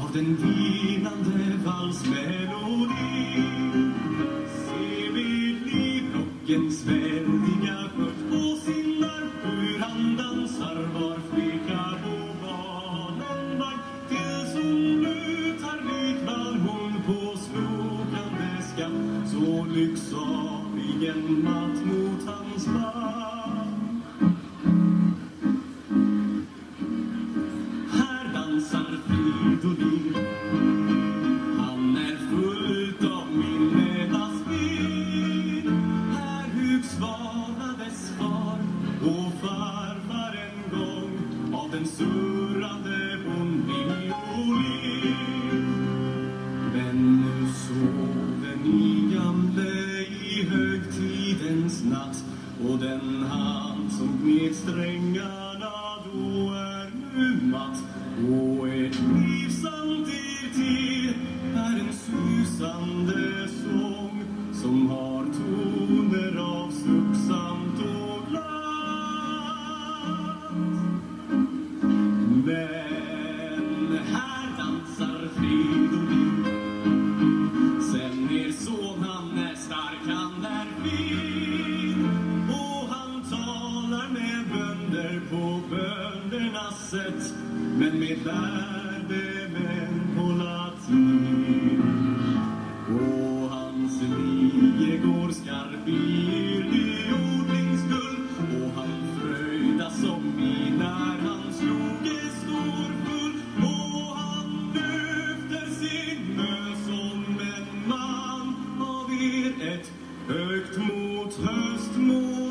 av den vinande valsmelodi. Se vid livrockens väldiga skört på sin arm, hur han dansar var flicka på banan vagn, tills hon lutar likväl hon på slokande skam, så lycksaligen matt mot hans famn. Här dansar Fridolin, han är fullt av minnenas vin. Här hugsvalades far och farfar en gång av den surrande bondviolin. Men nu sover ni gamle i högtidens natt, och den hand som gned strängarna då är nu matt. Och ett liv samt er tid är en susande sång som har toner av sucksamt och glatt. Men här dansar Fridolin, sen er son han är stark, han är fin, och han talar med bönder på böndernas sätt, men med lärde män på latin. Och hans linje går skarp i yrlig odlingskull, och han fröjdas som i när han slog i stor full. Och han lyfter sin mö som en man av er, ett högt mot höstmål.